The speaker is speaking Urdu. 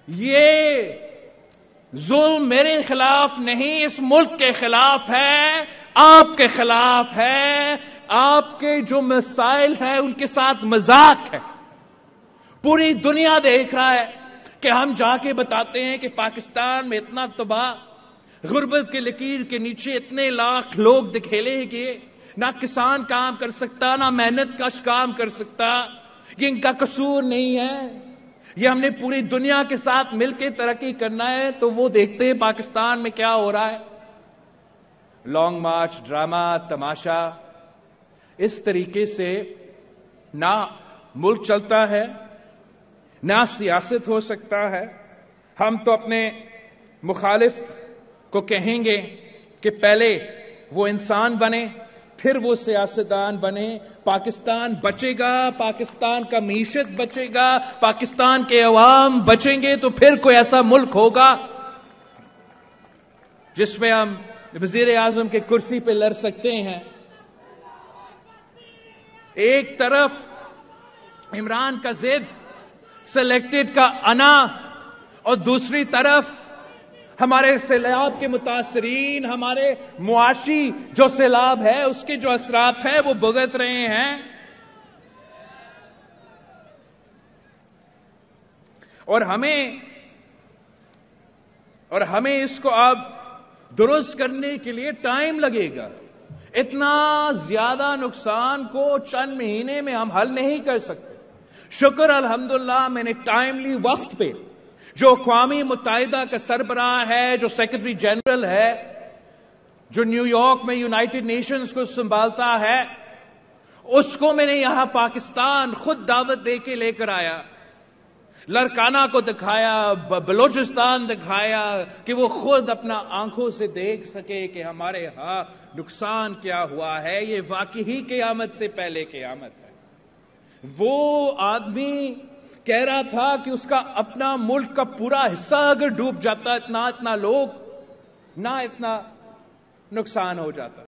یہ ظلم میرے خلاف نہیں، اس ملک کے خلاف ہے، آپ کے خلاف ہے، آپ کے جو مسائل ہیں ان کے ساتھ مذاق ہے۔ پوری دنیا دیکھ رہا ہے کہ ہم جا کے بتاتے ہیں کہ پاکستان میں اتنا تباہ، غربت کے لکیر کے نیچے اتنے لاکھ لوگ دکھیلے گئے، نہ کسان کام کر سکتا، نہ محنت کش کام کر سکتا، یہ ان کا قصور نہیں ہے، یہ ہم نے پوری دنیا کے ساتھ مل کے ترقی کرنا ہے۔ تو وہ دیکھتے ہیں پاکستان میں کیا ہو رہا ہے، لانگ مارچ، ڈرامہ، تماشا، اس طریقے سے نہ ملک چلتا ہے، نہ سیاست ہو سکتا ہے۔ ہم تو اپنے مخالف کو کہیں گے کہ پہلے وہ انسان بنے، پھر وہ سیاستدان بنے۔ پاکستان بچے گا، پاکستان کا معیشت بچے گا، پاکستان کے عوام بچیں گے تو پھر کوئی ایسا ملک ہوگا جس میں ہم وزیر اعظم کے کرسی پہ لڑ سکتے ہیں۔ ایک طرف عمران کا ضد، سلیکٹڈ کا انا، اور دوسری طرف ہمارے سیلاب کے متاثرین، ہمارے معاشی جو سیلاب ہے اس کے جو اثرات ہیں وہ بھگت رہے ہیں۔ اور ہمیں اس کو اب درست کرنے کے لیے ٹائم لگے گا۔ اتنا زیادہ نقصان کو چند مہینے میں ہم حل نہیں کر سکتے۔ شکر الحمدللہ میں نے ٹائملی وقت پہ جو اقوام متحدہ کا سربراہ ہے، جو سیکرٹری جنرل ہے، جو نیو یارک میں یونائٹڈ نیشنز کو سنبھالتا ہے، اس کو میں نے یہاں پاکستان خود دعوت دے کے لے کر آیا، لڑکانہ کو دکھایا، بلوچستان دکھایا کہ وہ خود اپنا آنکھوں سے دیکھ سکے کہ ہمارے ہاں نقصان کیا ہوا ہے۔ یہ واقعی قیامت سے پہلے قیامت ہے۔ وہ آدمی کہہ رہا تھا کہ اس کا اپنا ملک کا پورا حصہ اگر ڈوب جاتا، اتنا لوگ، نہ اتنا نقصان ہو جاتا۔